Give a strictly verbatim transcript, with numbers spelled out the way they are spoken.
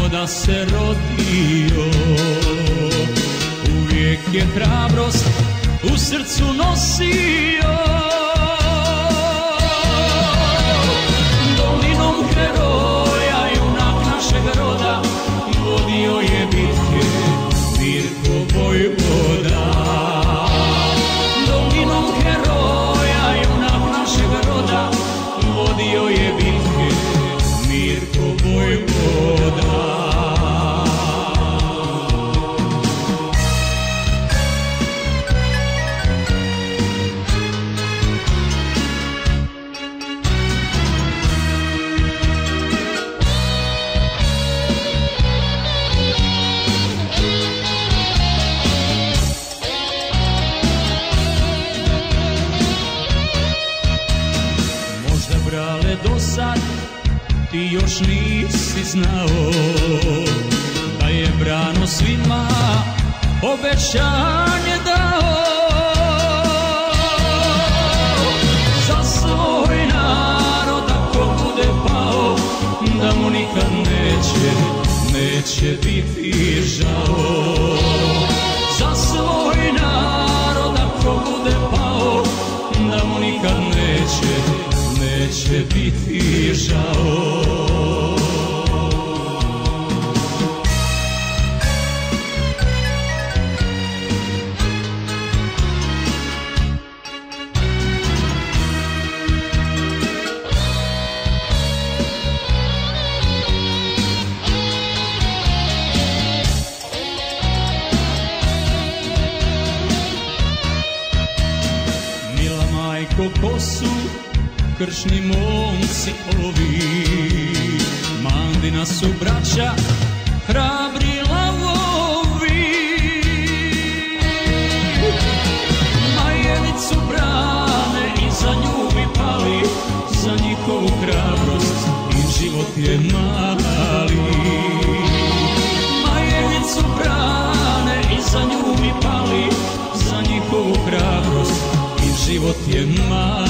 naroda se rodio, uvijek je hrabrost u srcu nosio. Dolinom heroja, junak našeg roda, vodio je bitke Mirko Vojvoda. Dolinom heroja, junak našeg roda, vodio je bitke Mirko Vojvoda. Brale, do sad ti još nisi znao da je Brano svima obećanje dao. Za svoj narod ako bude pao, da mu nikad neće, neće biti žao. Za svoj narod ako bude pao, da mu nikad neće, neće biti žao. Mila majko, ko su kršni momci ovi? Mandina su braća, hrabri lavovi. Majenicu brane i za nju bi pali, za njihovu hrabrost i život je mali. Majenicu brane i za nju bi pali, za njihovu hrabrost i život je mali.